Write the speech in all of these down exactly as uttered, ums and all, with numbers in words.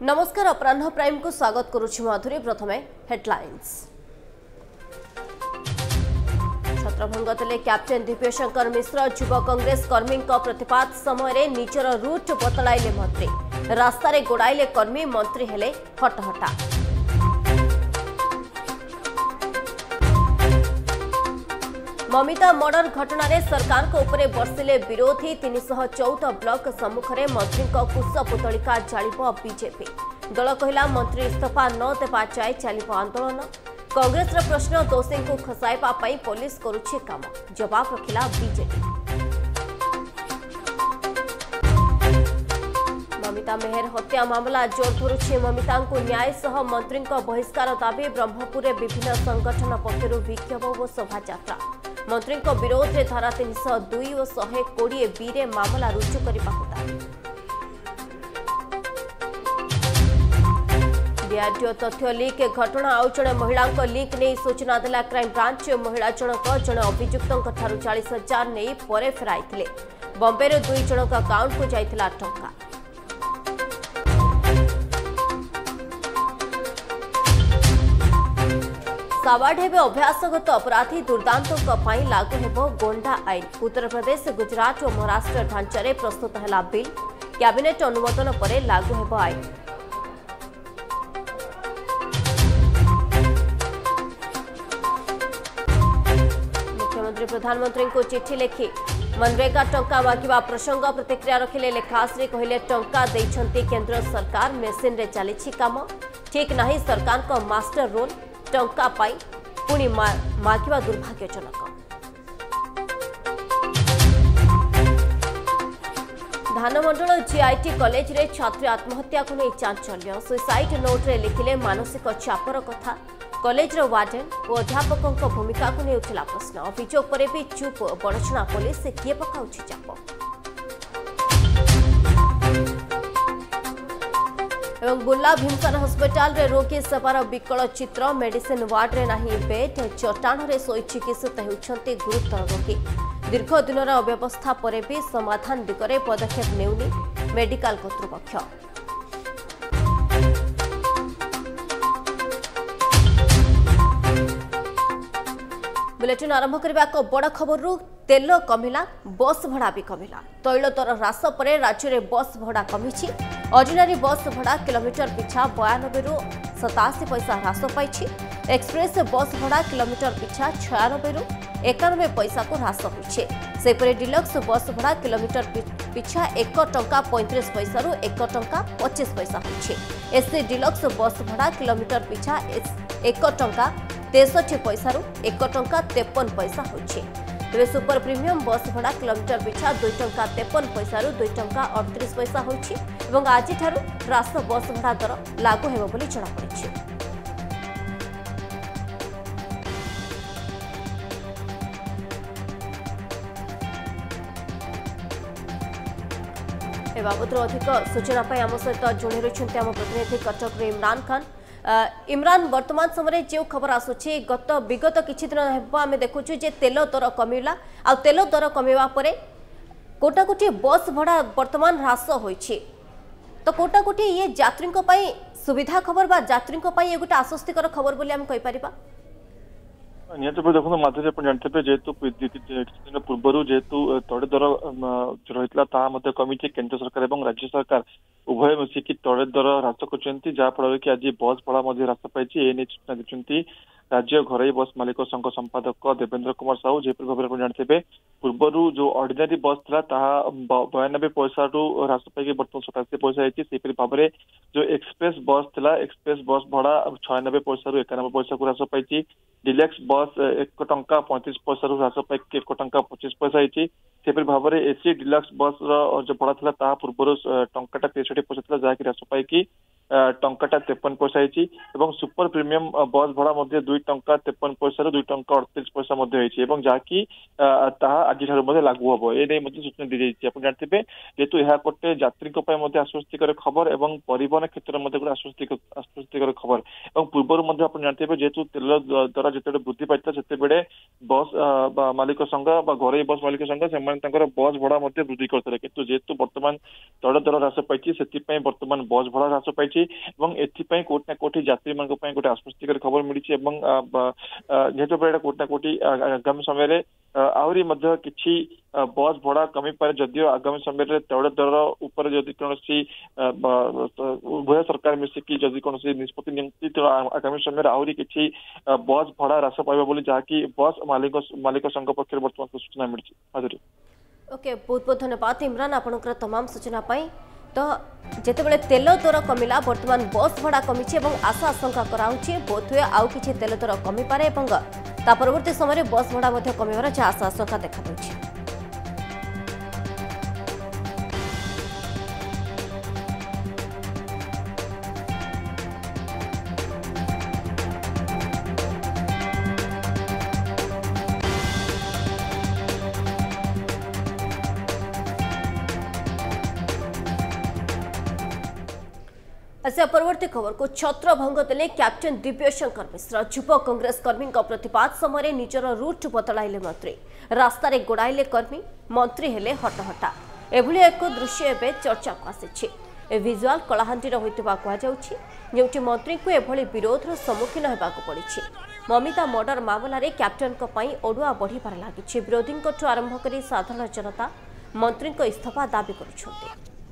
नमस्कार अपराह प्राइम को स्वागत करुछि माधुरी। प्रथमे हेडलाइंस। छत्रभंग देले कैप्टेन दिव्यशंकर मिश्र। युवा कांग्रेस कर्मी प्रतिवाद समय निजर रूट बदलाइले मंत्री। रास्तार गोड़ाइले कर्मी मंत्री हेले हटहटा। ममिता मर्डर घटना सरकार को उपरे बर्षिले विरोधी। तीन सौ चौदह ब्लॉक सम्मुखें मंत्री कुश पुतलिका जालिब बीजेपी। दल कहला मंत्री इस्तीफा न देवा जाए चलिब आंदोलन। कांग्रेस प्रश्न दोषी को खसाइबा पई पुलिस करुछि काम। जवाब रखिला बीजेपी। ममिता मेहर हत्या मामला जोर धरुछि। ममिता को न्याय सह मंत्री बहिष्कार दाबी। ब्रह्मपुर विभिन्न संगठन पक्षर विक्षोभ और शोभायात्रा। मंत्री विरोध में धारा तीन सौ दुई और शहे कोड़े बी रे मामला रुजु करने डीआरडीओ तथ्य लीक घटना। आउ जड़े महिला लीक नहीं सूचना देला क्राइम ब्रांच। महिला जनक जड़े अभियुक्त चालीस हजार नहीं परे फेराई। बॉम्बे रे दुई जनक अकाउंट को जाइथिला टंका। सावाड हेबे अभ्यासगत अपराधी दुर्दांतों पर लागू हेबो गोंडा आईन। उत्तर प्रदेश, गुजरात और महाराष्ट्र ढांचारे प्रस्तुत है बिल। कैबिनेट अनुमोदन पर लागू हेबो आईन। मुख्यमंत्री प्रधानमंत्री को चिट्ठी लिखि मनरेगा टंका मागिबा प्रसंग प्रतिक्रिया रखिले। लेखाश्री कहले टंका देइछंती केंद्र सरकार, मेसिन रे चलीछि काम। ठीक नाही सरकार को मास्टर रोल। टंका पाई पुणी मागिबा दुर्भाग्यजनक। धानमंडल जीआईटी कॉलेज रे छात्री आत्महत्या को नहीं चांचल्य। सुसाइड नोट रे लिखिले मानसिक चापर कथा। कॉलेज वार्डेन और अध्यापकों भूमिका को नहीं उठिला प्रश्न। अभियोग पर भी चुप बड़चना पुलिस किए पकाउछि चाप। एवं बुर्ला भीमसार हस्पिटाल रे रोगी सेवार विकल चित्र। मेडिसिन वार्ड रे नाही बेड। चट्टाण रे सोई चिकित्सित होउछंती गुरुतर रोगी। दीर्घ दिनर अव्यवस्था परे भी समाधान दिगरे पदक्षेप नेउनी मेडिकल कर्तृपक्ष। बुलेटिन आरंभ करबा को बड़ खबर रु तेल कमिला, बस भड़ा भी कमिला। तैल दर ह्रास पर राज्य में बस भड़ा कमी। ऑर्डिनरी बस भड़ा किलोमीटर पिछा बयानबे रु सतासी पैसा ह्रास पाई। एक्सप्रेस बस भड़ा किलोमीटर पिछा छयानबे रु एकानबे पैसा को ह्रास होईछे। डिलक्स बस भड़ा किलोमीटर पिछा एक टंका पैंतीस पैसा रु एक टंका पच्चीस पैसा होईछे। एससी डिलक्स बस भड़ा किलोमीटर पिछा एक टंका तेसठी पैसा रु एक टंका तेपन पैसा होईछे। तेरे सुपर प्रीमियम बस भड़ा किलोमीटर पिछा दुई टंका तेपन पैसा रु दुई टंका अड़तीस पैसा होईछे। एवं आज ठारू ह्रास बस भड़ा दर लागू हेबो बोली जଣା पड़िछे। ए बाबत अधिक सूचना पाई आम सहित जोड़ी रही आम प्रतिनिधि कटक इमरान खान। इमरान, वर्तमान समय जो खबर आसुची गत विगत किछि दिन हेबो आमे देखुछु जे तेल दर कमिला आ तेल दर कमिवा परे कोटा कोटी बस भड़ा वर्तमान ह्रास होईछि। तो कोटा कोटी ये यात्री पई सुविधा खबर बा यात्री पई ये गोटे आश्वस्तिकर खबर बोली आमे कहि परिबा। निहत देखो माधुरी आप जानते जेहेतु दिन पूर्व जेहेतु तैल दर रही है कमी। केंद्र सरकार और राज्य सरकार उभय मिसिकी तैल दर ह्रास कर जहाँफल कि आज बस भड़ा ह्रास पाई। सूचना देखते राज्य घरोई बस मालिक संघ संपादक देवेंद्र कुमार साहू जेपरी भाव में जानते पूर्वर जो ऑर्डिनरी बस था बयानबे पैसा रु ह्रास पाई बर्तमान सतासी पैसा होती भाव में जो एक्सप्रेस बस था एक्सप्रेस बस भड़ा छयानबे पैसा रु एकानबे पैसा को ह्रास पाई। डिलक्स बस एक टंका पैंतीस पैसा रु ह्रास पाई एक टंका पच्चीस पैसा होती। सेपरी भाव में एसी डिलक्स बस जो भड़ा था पूर्व टंका तेसठी पैसा था जहाँकि ह्रास पाई टंका तेपन पैसा होती। सुपर प्रीमियम बस भड़ा दुई टंका तेपन पैसा रु दुई टंका अड़तीस पैसा जहाँकि आज लागू हम ये सूचना दी जाती। आप जानते जेहेतु यह गोटे यात्री आश्वस्तिकर खबर और परिवहन क्षेत्र में गोटे आश्वस्तिकर खबर। पूर्व आप जानते जेहेतु तेल दर जो वृद्धि पाई से बस मालिक संघ घरोई बस मालिक संघ से बस भड़ा वृद्धि करते किंतु जेहेतु बर्तमान तैल दर ह्रास पाई से बर्तमान बस भड़ा ह्रास पाई। मिली एथपाई कोर्ट ना कोटी यात्री मान गोटे आश्वस्तिकर खबर मिली जेहेतु कोर्ट ना कोटी आगामी समय आहरी किसी बस भड़ा कमी पारे जदियो आगामी समय तैल दर उपर जदि कौन उभय सरकार मिसिकी जदि कौन निष्पत्ति नियंती तो आगामी समय आहरी किसी बस भड़ा ह्रास पाइबा जहाँकि बस मालिक मालिक संघ पक्ष बर्तमान सूचना मिली। ओके बहुत बहुत धन्यवाद इमरान आपनकर तमाम सूचना पाई। तो जितेबाला तेल दर कमिला बर्तमान बस भड़ा कमी और आशा आशंका कराऊँचे बोध हुए आउ कि तेल दर कमी पारे ता परवर्ती समय बस भड़ा कमिबार जहाँ आशा आशंका देखा। आसिया परवर्ती खबर को छत्रभंग देले कैप्टेन दिव्यशंकर मिश्र। युव कांग्रेस कर्मी प्रतिवाद समय निजर रूट बदलाइले मंत्री रास्तार गोड़ाइले कर्मी मंत्री हेले हटहटा एभली एक दृश्य एवं चर्चा को आसी भिजुआल कलाहांडीर होइतिबा कहुछि जेउठी मंत्री को एभली विरोधर सम्मुखीन हेबाक पड़ी। ममिता मर्डर मामला रे कैप्टेन को पई ओडुआ बढ़िबार लागिछि विरोधी आरंभ करी साधारण जनता मंत्री को इस्तीफा दाबी करुछन्ते।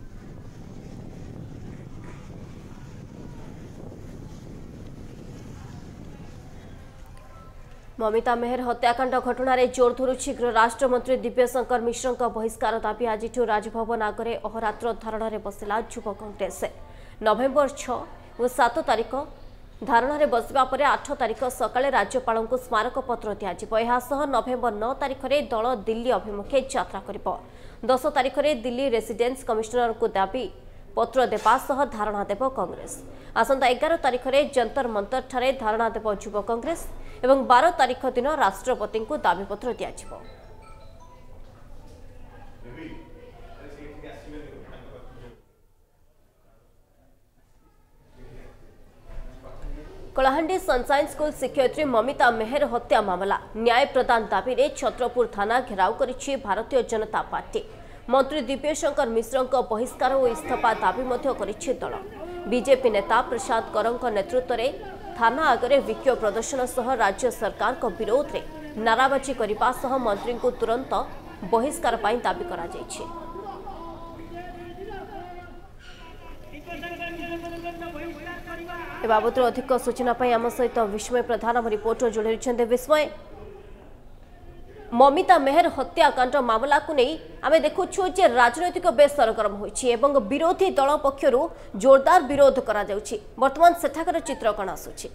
ममिता मेहर हत्याकांड घटन जोर धरुछि गृह राष्ट्रमंत्री दिव्यशंकर मिश्र बहिष्कार दाबी आज राजभवन आगे अहोरात्र धारण में बसला युव कांग्रेस। नवेम्बर छह और सात तारिख धारण में बसवा पर आठ तारिख सकाळे राज्यपाल को स्मारक पत्र दिज्व। नवेम्बर नौ तारिख में दल दिल्ली अभिमुखे यात्रा करिब। दस तारिख में दिल्ली रेसिडेंस कमिश्नर को दाबी पत्र देवा सह धारणा देव कांग्रेस। आसंता एगार तारिख में जंतर मंतर ठारे धारणा देव युव कांग्रेस एवं बारह तारिख दिन राष्ट्रपति को दाबीपत्र दिज्व। कलाहांडी सनसाइन स्कूल शिक्षयित्री ममिता मेहर हत्या मामला न्याय प्रदान दाबी में छत्रपुर थाना घेराव करिछि भारतीय जनता पार्टी। मंत्री दिव्यशंकर मिश्र बहिष्कार और इस्तीफा दाबी करिछि दल। बीजेपी नेता प्रसाद करंक नेतृत्व में थाना आगे विक्षोभ प्रदर्शन सह राज्य सरकार को विरोध में नाराबाजी करने सह मंत्री को तुरंत बहिष्कार पाई दाबी करा जायछि। ए बाबत अधिक सूचना पाई आम सहित विस्मय प्रधान रिपोर्टर जोड़ी विस्मय ममिता मेहर हत्याकांड मामला को नहीं आमे देखुछु जे राजनैतिक बेस सरगरम होइछि एवं विरोधी दल पक्षरु जोरदार विरोध करा जाउछि। वर्तमान सेठाकर चित्र कण आसुछि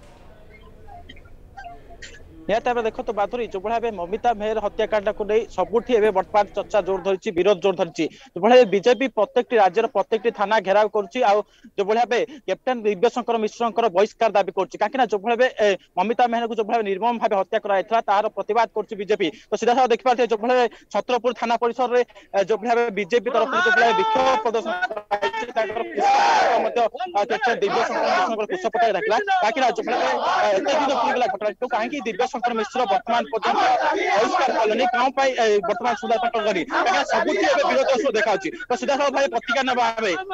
निहत भाव देख तो बाधुरी जो भाव ममिता मेहर हत्याकांड को नहीं सबुठी बर्तमान चर्चा जोर धरी विरोध जोर धरी जो भाव बीजेपी प्रत्येक राज्यर प्रत्येक थाना घेराव करुच्ची जो भाव कैप्टेन दिव्यशंकर मिश्र बहिष्कार दाबी करें जो भाव ममिता मेहर को जो भाव निर्मम भाव हत्या कराइला तार प्रतिवाद कर बीजेपी तो सीधा साथ देखिए जो भाव छत्रपुर थाना परिसर में जो भाव बीजेपी तरफ जो भाव विक्षोभ प्रदर्शन दिव्यशंकर कुश पटाई रखला घटना कहीं दिव्य शंकर मिश्र वर्तमान पर्यंत बहिष्कार कले कौन बर्तमान सुधा करी सबुठ विरोध देखा तो सीधा साथ भाई प्रतिक्रिया ना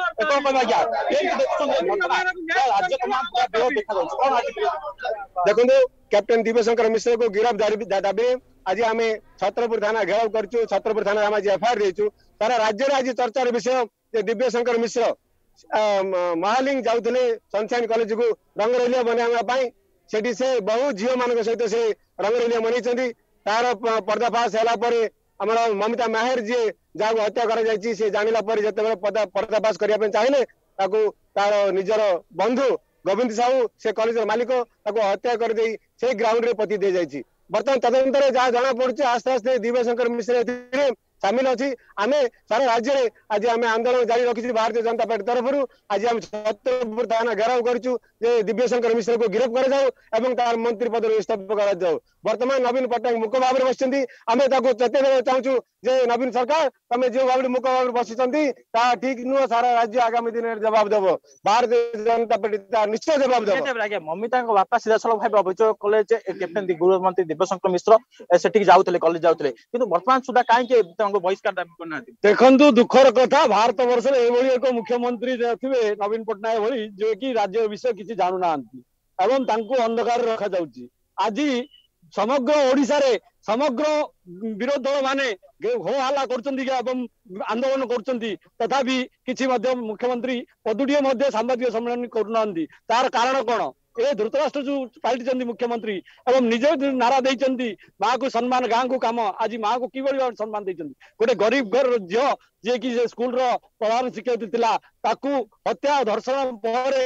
देखो कैप्टेन दिव्यशंकर मिश्र को गिरफ्त दाबी आज आम छत्रपुर थाना घेराव कर छत्रपुर थाना आज एफआईआर देचु सारा राज्य आज चर्चार विषय दिव्यशंकर मिश्र महालिंग जाऊे सनसाइन कॉलेज को रंगरेलिया बनाई सेठी से बहु झील मान सहित से रंगरेलिया मनई तार पर्दाफाश है ममिता मेहर जी जहाँ हत्या कर जानिला पर्दाफाश करने चाहिए तार निजर बंधु गोविंद साहू से कॉलेज मालिक हत्या कर से ग्राउंड रे पति दे जाइए। बर्तमान तदंतर जहाँ जना पड़े आस्ते आस्ते दिव्यशंकर मिश्र सामिल अच्छी आम सारा राज्य में आज आम आंदोलन जारी रखी भारतीय जनता पार्टी तरफ आज आम छत्रपुर थाना घेराव करूँ दिव्यशंकर मिश्र को गिरफ्त कर जाऊ तार मंत्री पद इस्तीफा कर जाऊ। बर्तमान नवीन पट्टनायक मुख भाव में बस आम चेतवा चाहूँ जे नवीन सरकार तुम जो भाव मुख भाव में बस ठीक नुह सारा राज्य आगामी दिन में जवाब देव भारतीय जनता पार्टी निश्चय जवाब देव। ममिता बापा सीधा सड़क भाव अभियोग कले कैप्टेन गृहमंत्री दिव्यशंकर मिश्र से जाऊे कॉलेज जाऊे कि बर्तमान सुधा कहीं बहिष्कार दाबी करना देखंतु दुखर कथा भारत वर्ष एक मुख्यमंत्री थे नवीन पट्टनायक भली जो कि राज्य विषय किसी जानू ना एवं तांको अंधकार रखा जाउची आज समग्र ओडिशा रे समग्र विरोध दल माने हो हल्ला करचंदी एवं आंदोलन करचंदी तथापि किछि मध्य मुख्यमंत्री पदुटिए मध्य सांबादिक सम्मेलन करूनांदी तार कारण कोन ए धृतराष्ट्र जो पाल्टी मुख्यमंत्री एवं निजे नारा देइचंदी माँ को सम्मान गाँ को काम आज माँ को किभली सम्मान देइचंदी गोटे गरीब घर झियो जे कि स्कूल रो प्रधान शिक्षक थिला ताकू हत्या धर्षण पर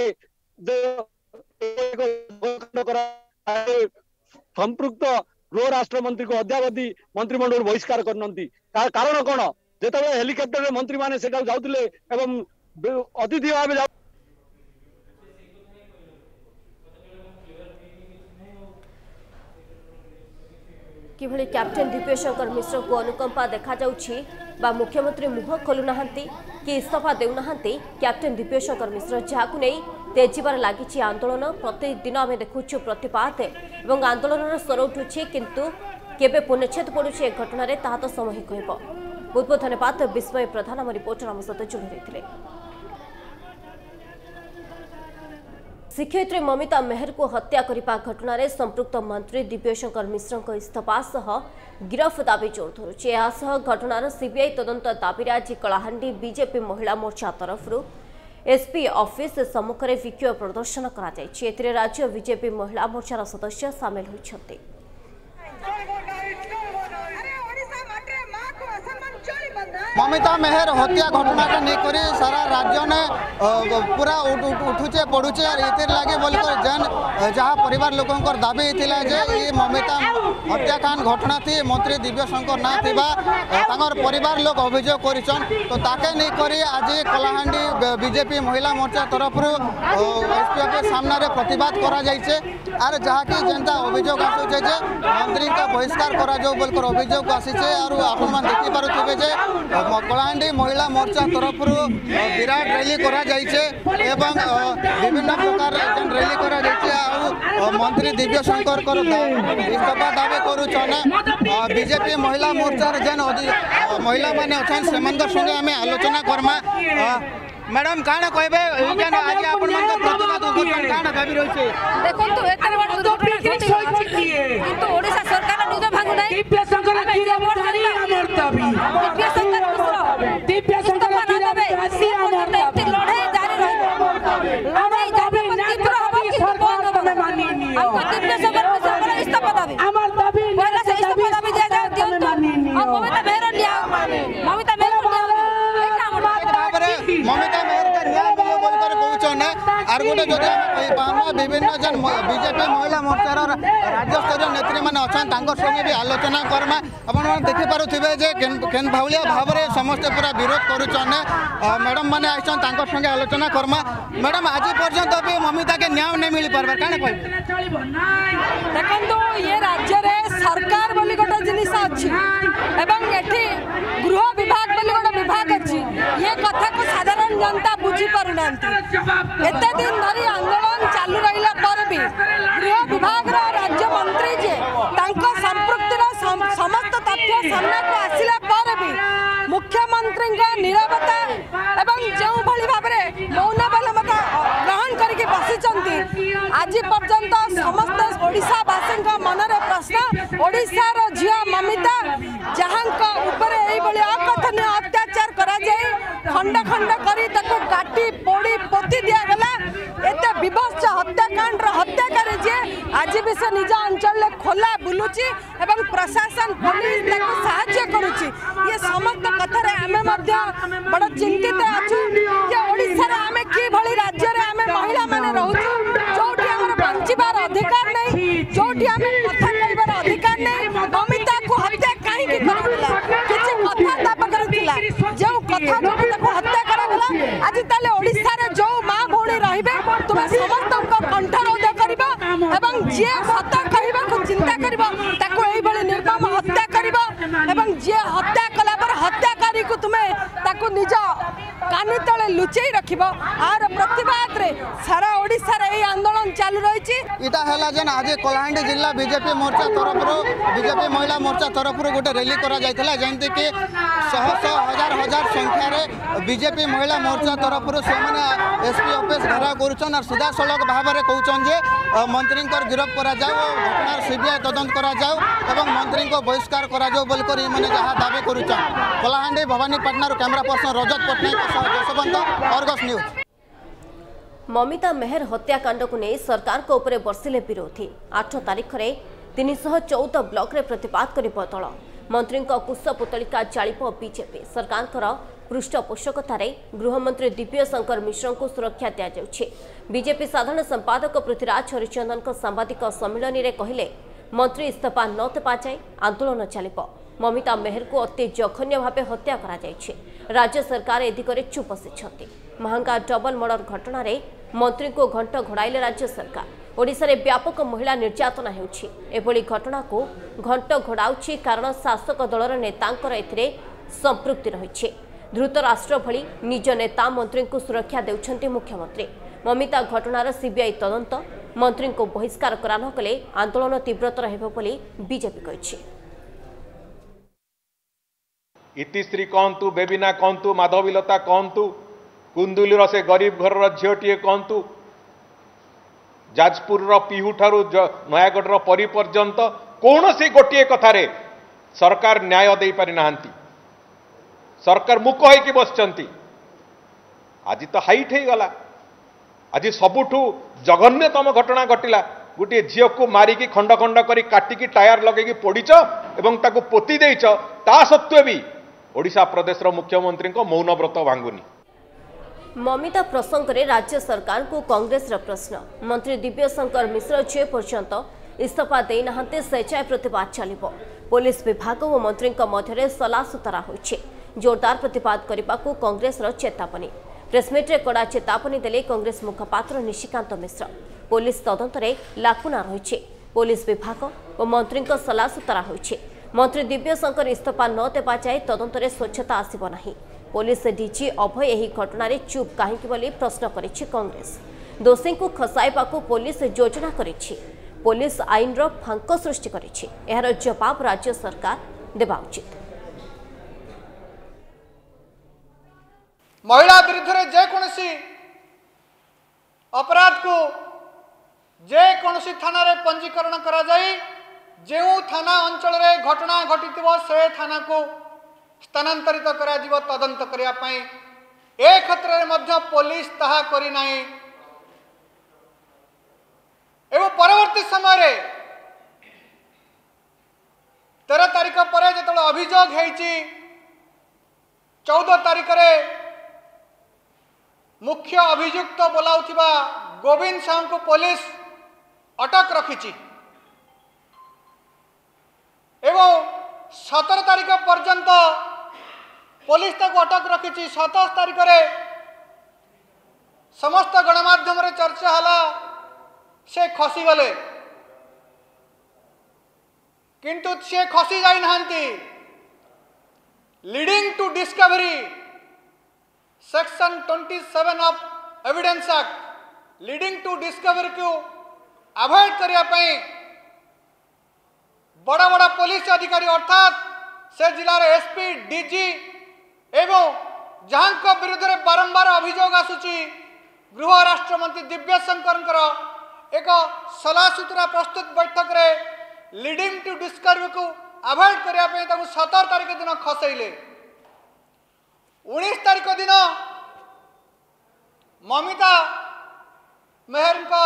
संपृक्त गृह राष्ट्र मंत्री को अद्यावधि मंत्रिमंडल बहिष्कार करनंती कारण कोन जेते हेलिकॉप्टर रे मंत्री माने सेटा जाउतिले एवं अतिथि भाबे किभली कैप्टेन दिव्यशंकर मिश्र को अनुकंपा देखा जाउछि बा मुख्यमंत्री मुह खोलु नाहंती कि इस्तीफा देउ नाहंती कैप्टेन दिव्यशंकर मिश्र जाकु नै तेजीबार लागिछि आंदोलन प्रतिदिन आम देखुछु प्रतिपाद एवं आंदोलन स्वर उठुछि किंतु केबे पुनच्छेद पड़ुछि ए घटना रे ताहा तो समय कहब। बहुत बहुत धन्यवाद विस्मय प्रधान आम रिपोर्टर आम सहित जोड़ी रहिथिले। शिक्षयित्री ममिता मेहर को हत्या करने घटना रे संपृक्त मंत्री दिव्यशंकर मिश्र इस्तीफा सह गिरफ दाबी जोर धरुछि। घटनार सीबीआई तदंत दाबी आज कलाहांडी बीजेपी महिला मोर्चा तरफ एसपी ऑफिस सम्मुखें विक्षोभ प्रदर्शन कर राज्य बीजेपी महिला मोर्चार सदस्य सामिल होइछन्ति। ममिता मेहर हत्या घटना के लेकर सारा राज्य ने पूरा उठुचे पड़ुचे और ये लगे बोल जेन जहाँ परिवार लोकों दाबी होता जे ये ममिता हत्याकांड घटना थी मंत्री दिव्यशंकर ना थिबा तांगर परिवार लोग अभियोग करिसन तो ताके नहीं करी आज कलाहांडी बीजेपी महिला मोर्चा तरफ एसपी ऑफिस सामने रे प्रतिवाद करा जाइछे आर जहाँ की जनता अभियोग आसुचे जे मंत्री का बहिष्कार करा जाऊ बोलकर अभियोग आसीचे और आपण मान देखि पारुथिबे जे कलाहांडी महिला मोर्चा तरफ विराट रैली करा जाइछे एवं विभिन्न प्रकार जन रैली करा जाइछे और मंत्री दिव्यशंकर को इस्तीफा दाबी करूछन बीजेपी महिला मोर्चा जन महिला माने अछन सेमंदर संगे हमें आलोचना करमा। मैडम काना कहबे एजन आज आपण मन प्रतिवाद उठन काना दाबी रहछे देखंतु एतरे बड दुर्घटना किंतु ओडिसा सरकार निज भांगु नै दिव्यशंकर गिरफ्तारी हमर दाबी दिव्यशंकर मिश्र दिव्यशंकर गिरफ्तारी हमर दाबी लड़ाई जारी रहबो लड़ाई जारी तीव्र होबो कि बंद होबो माननीय आ दिव्यशंकर मिश्र इस्तीफा दाबी हमर दाबी पहला से इस्तीफा दाबी दिया जाए दियो आ ममिता मेहर लिया ममिता मेहर ममिता मेहर का न्याय मिले बोलकर कहउछन आर गोटे जदि हम पामा विभिन्न जन बीजेपी महिला मोर्चार राज्य स्तरीय नेत्री माने अछन तांकर संगे भी आलोचना करमा अपन मन देखि पारुथिबे जे केन भावलिया भाबरे समस्त पूरा विरोध करूछन मैडम माने आइछन तांकर संगे आलोचना करमा। मैडम आज पर्यंत भी ममिता के न्याय नहीं मिल पारबा काने कहबे देखंतु ये राज्य रे सरकार बोली गोटे जिनिस अछि एवं एठी गृह विभाग बोली गोटे विभाग अछि ये कथा को साधारण जनता बुझी पारुनांती एते दिन धरी आंदोलन चालू रहिला पर भी गृह विभाग रा राज्य मंत्री जे तांको संपृक्तिर समस्त तथ्य सामने को आसिला पर भी मुख्यमंत्री का नीरवता एवं जो भली भाबरे मौनबलमता ग्रहण करके बसिचंती आज पर्यंत समस्त ओडिसा वासी मनरे प्रश्न ओडिसा रो झिया ममिता जहां ऊपर एई बली अकथनीय अत्याचार करा जाय खंड खंड करी ताको काटी पोड़ी पोती दिया गला एते विभत्स हत्याकांड रो हत्याकारी जे आज भी से निज अंचल ले खोला बुलुची एवं प्रशासन पुलिस ताको सहायता करूची ये समस्त कथा रे हमें मध्य बड़ चिंतित अछु जे ओडिसा रे हमें की भली राज्य रे हमें महिला माने रहउची जोठी हमर बंचिबार अधिकार नहीं जोठी हमें कथा कहबार अधिकार नहीं ममिता को हत्या काहे की करला किछ कथा ताप करथिला जो कथा ममिता को हत्या करला आज ताले ओडिसा रे जो मां भौणी रहिबे तुमे समस्त को कंठरोध करबा एवं जे सत कहबा को चिंता करबा ताको एई बळे निर्मम हत्या करबा एवं जे हत्या कला पर हत्याकारी को तुमे ताको निज कानी तळे लुचेई रखिबो आर प्रतिवाद रे सारा ओडिसा रे ए आंदोलन चालू रही। इटा हैला जन आज कलाहांडी जिला बीजेपी मोर्चा तरफ बीजेपी महिला मोर्चा तरफ गोटे रैली करा जायतला जेंति कि शह शह हजार हजार संख्या रे बीजेपी महिला मोर्चा तरफ से माने एसपी ऑफिस घेराव करूछन और सीधा सड़क भाव में कहउछन जे मंत्री को गिरफ्त करा जाओ घटनार सीबीआई तदंत करा जाओ एवं मंत्री को बहिष्कार करा जाओ बोल कर माने जहां दाबी करूछन। Kalahandi Bhawanipatna camera person Rajat Patnaik Jaswant Argus news. Mamita Mehar हत्याकांड को नहीं सरकार को ऊपर बर्षिले विरोधी आठ तारीख में तीन सौ चौदह ब्लॉक रे प्रतिवाद कर दल मंत्री कुशपुतलिका जाप बीजेपी सरकार पृष्ठपोषकतार गृहमंत्री दिव्य शंकर मिश्र को सुरक्षा दि जाउछि। बीजेपी साधारण संपादक पृथ्वीराज हरिचंदन सांबादिक सम्मिलन में कहले मंत्री इस्तीफा न देवा जाए आंदोलन चलिब। ममिता मेहर को अति जघन्य भाव हत्या करा जायछि। राज्य सरकार ए दिगरे चुप बसिछन्ति। महंगा डबल मर्डर घटना रे मंत्री को घंट घोड़ाइले राज्य सरकार। ओडिशा रे व्यापक महिला निर्यातना हेउछि। एभली घटना को घंट घोड़ाउछि कारण शासक दलर नेतांकर एथिरे संपृक्ति रहिछि। ध्रुत राष्ट्र भली निज नेता मंत्री को सुरक्षा देउछन्ति मुख्यमंत्री। ममिता घटनार सीबीआई तदंत मंत्री को बहिष्कार करा न कले आंदोलन तीव्रतर हेबो बोली बीजेपी कहिछि। इतिश्री कहतु बेबिना कहतु माधवीलता कहतु कुंदुलीर से गरीब घर झीटीए कहतु जाजपुर पिहू ठारू नयागढ़ परी पर्यंत कौन सी गोटे कथार सरकार न्याय दे पारि नाहंती। सरकार मुक होइकी बसचंती। आज तो हाइट हो गला। आज सबुठू जघन्यतम घटना घटिला। गोटे झील को मारिकी खंड खंड करी काटिकी टायर लगे पोड़ीच एवं ताको पोती देइच ता सत्वे भी ओडिशा प्रदेश मुख्यमंत्री को मौन व्रत भांगुनी। ममिता प्रसंग में राज्य सरकार को कांग्रेस प्रश्न मंत्री दिव्य शंकर मिश्र जे पर्यंत इस्तीफा देना से जाए प्रतिवाद चलिब। पुलिस विभाग और मंत्री मध्य सलासुतरा होइछे। जोरदार प्रतिवाद करने को कांग्रेस चेतावनी। प्रेसमिट रे कड़ा चेतावनी देले कांग्रेस मुखपात्र निशिकांत मिश्र। पुलिस तदंत रे लाकुना रही। पुलिस विभाग और मंत्री सलासुतरा होइछे। मंत्री दिव्य शंकर इस्तीफा न देवा जाए तदंत रे स्वच्छता आसिब नाही। पुलिस डीजी अभय यही घटना चुप कहीं बोली प्रश्न करिछि कांग्रेस। दोषी को खसाइबा को पुलिस योजना करिछि। पुलिस आईन रो फांक सृष्टि करिछि। एहार जवाब राज्य सरकार देबा उचित। महिला विरुद्ध जेकोसी अपराध को जेकोसी थाना रे पंजीकरण करा जाई जो थाना अंचल रे घटना घटी से थाना को स्थानांतरित करा जीव तदंत करिया पई ए क्षेत्र में पुलिस ताहा करी नाही। एवं परवर्ती समय तेरह तारीख पर जो अभियोग है चौदह तारीख रे मुख्य अभियुक्त बोलाउथिबा गोविंद साहू को पुलिस अटक रखी एवं सतर तारीख पर्यंत पुलिस ताको अटक रखी। सतश तारीख रे समस्त गणमाध्यम रे चर्चा हला से खसी गले किंतु से खसी जाई नाहंती। लीडिंग टू डिस्कवरी सेक्शन सत्ताईस of evidence act leading to discovery को अवॉइड करिया पई बड़ा बड़ा पुलिस अधिकारी अर्थात से जिलार एसपी डीजी एवं जहां विरुद्ध में बारंबार अभियोग आसुची गृह राष्ट्र मंत्री दिव्य शंकर एक सलासुतरा प्रस्तुत बैठक रे लीडिंग टू डिस्कवरी को अवॉइड करने सतर तारीख दिन खसैले। उन्नीस तारीख दिन ममिता मेहर का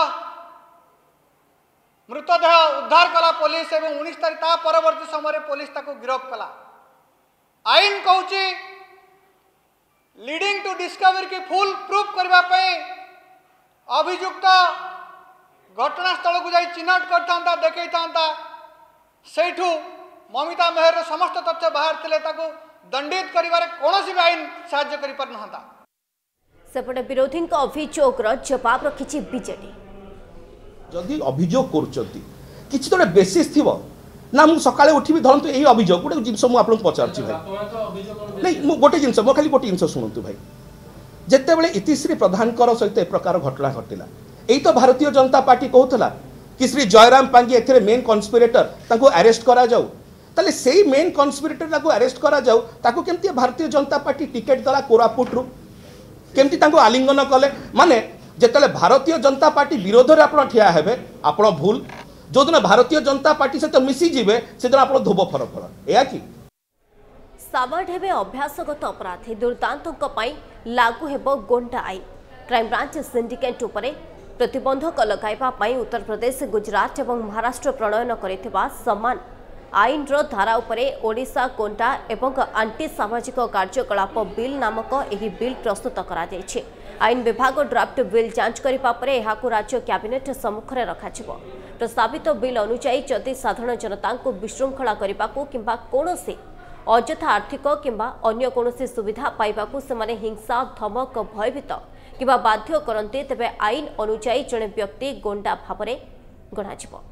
मृतदेह उद्धार कला पुलिस एवं उन्नीस तारीख ता परवर्ती समय पुलिस ताको गिरफ्त कला। आईन कहूची लीडिंग टू डिस्कवरी की फुल प्रूफ करबा पई अभियुक्त घटनास्थल को जाई चिन्हट करता देखई था सेठू ममिता मेहर समस्त तथ्य बाहर थिले ताको दंडित करिवारे कोनोसी भी आईन सहाय्य करि पर नहंता। सेपटे विरोधी अभियोग जवाब रखिछि बीजेडी। जदि अभियोग करुचंती किछि तो बेसिस थिबो ना मु सकाळे उठिबी धरंतु एही अभियोग गोटे जिंस मु आपन पचारछि भाई नहीं मु गोटे जिंस मो खाली गोटे जिंस सुनंतु भाई जितेबले इतिश्री प्रधानकर सहित ए प्रकार घटना घटिला यही तो भारतीय जनता पार्टी कहूला कि Shri Jairam Pangi a main conspirator ताको अरेस्ट करा जाऊ ताले सेही मेन कन्स्पिरेटर ताको अरेस्ट करा जाऊ ताको केमती भारतीय जनता पार्टी टिकेट दला कोरापुट रु केमती ताको आलिंगन कले माने जेतले भारतीय जनता पार्टी विरोध रे आपण ठिया हेबे आपण भूल जो दिन भारतीय जनता पार्टी सहित मिसी जिवे से दिन आपण धोब फर फर एया कि सामाड हेबे अभ्यासगत अपराधी दुर्दांतों पाई लागू हेबो गोंडा आईन क्राइमब्रांच सिंडिकेट उपरे प्रतिबंधक लगाइबा पाई उत्तर प्रदेश गुजरात एवं महाराष्ट्र प्रणयन करिथिबा समान आईन रो धारा उपरे ओडिशा गोंडा एवं आंटी सामाजिक कार्यकलाप बिल नामक एही बिल प्रस्तुत करा जायछि। आईन विभाग ड्राफ्ट बिल जांच करिबा परे एहाकु राज्य कैबिनेट सम्मुखरे रखाजिबो। प्रस्तावित बिल अनुसार जदि साधारण जनता को विशृंखला करने किंबा कोनोसी अଯଥା आर्थिक किंबा अन्य कोनोसी सुविधा पाइबाकू सेमाने हिंसा धमक भयभीत किंबा बाध्य करते तेबे आईन अनुसार जड़े व्यक्ति गोंडा भावरे गणाजिबो।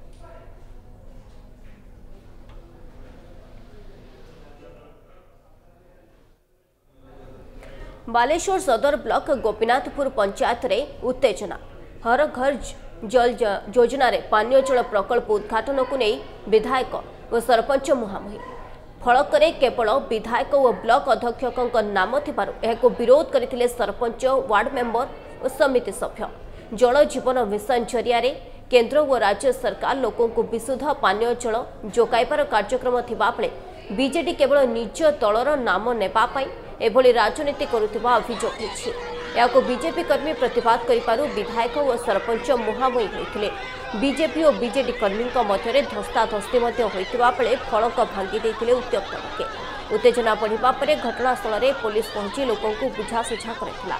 बालेश्वर सदर ब्लॉक गोपीनाथपुर पंचायत रे उत्तेजना हर घर जल योजना रे पानीय जल प्रकल्प उद्घाटन को नहीं विधायक और सरपंच मुहांमुही फलकरे केवल विधायक और ब्लॉक अध्यक्षक नाम थो विरोध करते सरपंच वार्ड मेंबर और समिति सभ्य। जल जीवन मिशन जरिया केंद्र और राज्य सरकार लोकों को विशुद्ध पानीय जल जोगाइबार कार्यक्रम थिबा बेले बीजेडी केवल निज दलर नाम नेबापाई एभली राजनीति करुवा अभियोग होछि। याको बीजेपी कर्मी प्रतिवाद करिपारु विधायक और सरपंच मुहांमुही होइथिले। बीजेपी और बीजेडी कर्मी मध्य धस्ताधस्ती होइतिबा बेले फलक भांगी देइथिले उत्त्यक्त लोके। उत्तेजना बढ़िबा परे घटनास्थल में पुलिस पहुंची लोकों को बुझासुझा करथिला।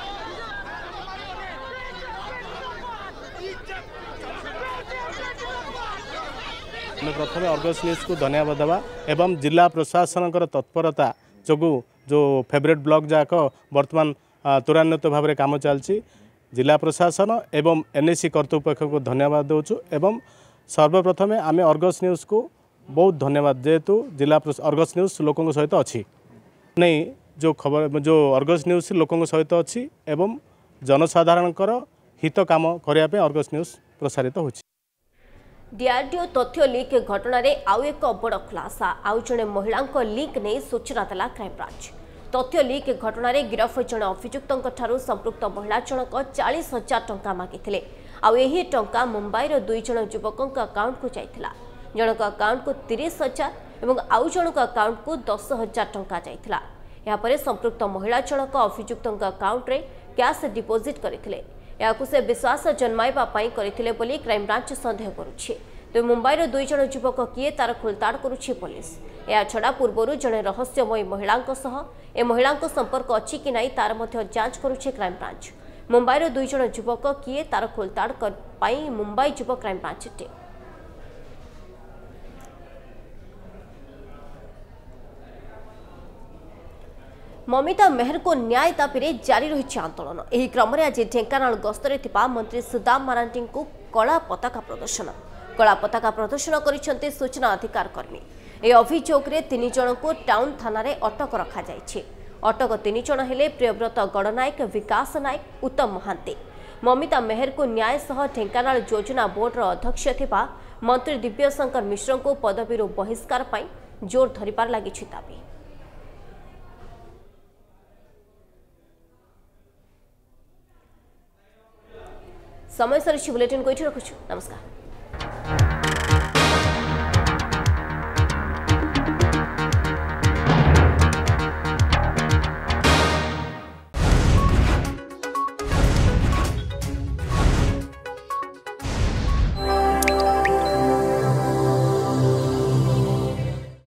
प्रथम अर्गस न्यूज को धन्यवाद देवा एवं जिला प्रशासन तत्परता जो जो फेवरेट ब्लॉक जाक बर्तमान त्वरान्वित भाव में काम चलती जिला प्रशासन एवं एनएसी कर्तृपक्ष को धन्यवाद देचु एवं सर्वप्रथमे आम अर्गस न्यूज को बहुत धन्यवाद जेहेतु जिला अर्गस न्यूज लोकों सहित अच्छी नहीं जो खबर जो अर्गस न्यूज लोकों सहित अच्छी एवं जनसाधारण हित काम करने अर्गस न्यूज प्रसारित हो। डीआरडीओ तथ्य लीक घटना रे आउ एक बड़ खुलासा आउ जड़े महिला लीक नहीं सूचना देला क्राइमब्रांच। तथ्य लीक घटना रे गिरफ जड़े अभियुक्तों संपृक्त महिला जनक चालीस हजार टंका मागिथिले। आउ एही टंका मुंबईर दुई जण युवकों अकाउंट को जाइथिला। जनक अकाउंट को तीस हजार और आउ जनक अकाउंट को दस हजार टंका जाइथिला। या परे संपृक्त महिला जनक अभियुक्तों अकाउंट रे कैश डिपोजिट करथिले। याकु से विश्वास जन्माइबा पाई करथिले बोली क्राइमब्रांच संदेह करुछि। तो मुंबईर दुई जण युवक किए तार खोलताड़ करुछि पुलिस। या छड़ा पूर्वरु जड़े रहस्यमयी महिलांक सह ए महिलांक संपर्क अछि कि नाही तार मध्य जांच करुछि क्राइमब्रांच। मुंबईर दुई जण युवक किए तार खोलताड़ कर पाई मुंबई युव क्राइमब्रांच टीम। ममिता मेहर को न्याय दाबी जारी रही आंदोलन। एही क्रम में आज ढेंकानाल गस्तरे थिबा मंत्री सुदाम मारांटी को कला पताका प्रदर्शन कला पताका प्रदर्शन करिसेंते सूचना अधिकार कर्मी। ए अभियोग रे तीन जन को टाउन थाना रे अटक रखा जायछि। अटक तीन जन हेले प्रियव्रत गणनायक, विकास नायक, उत्तम महांती। ममिता मेहर को न्याय सह ढेंकानाल योजना बोर्ड रो अध्यक्ष थिबा मंत्री दिव्यशंकर मिश्र को पदवी बहिष्कार पाई जोर धरिबार लागिछि दाबी। समय सर बुलेटिन को रखुछु। नमस्कार।